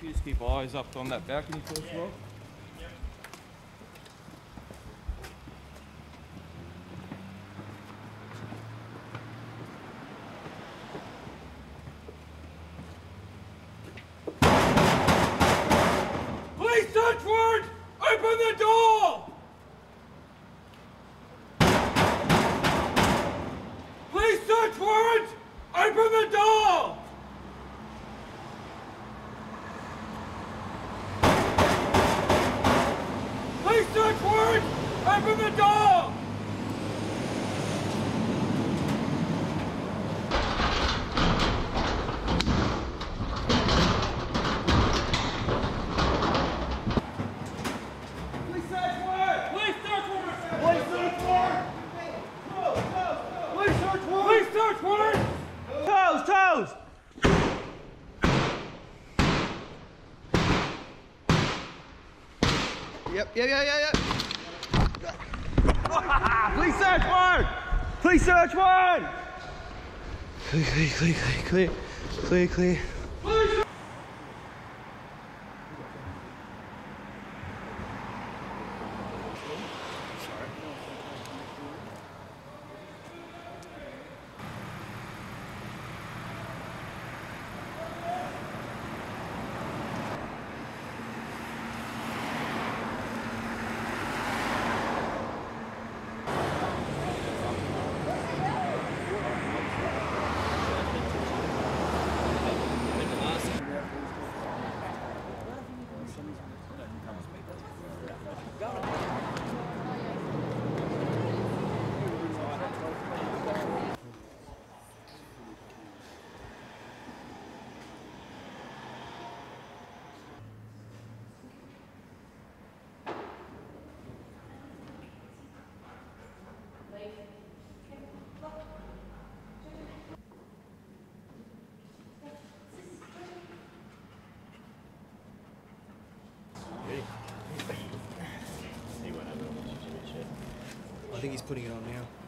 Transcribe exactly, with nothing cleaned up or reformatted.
You just keep eyes up on that balcony first of all. Police search warrant! Open the door! Police search warrant! Open the door! Police search warrant! Open the door! Police search warrant! Police search warrant! Police search warrant! Police search warrant! Police search warrant! Toes, toes! Yep, yep, yep, yep, yep. Police search warrant! Police search warrant! Clear, clear, clear, clear, clear, clear, clear. I think he's putting it on now.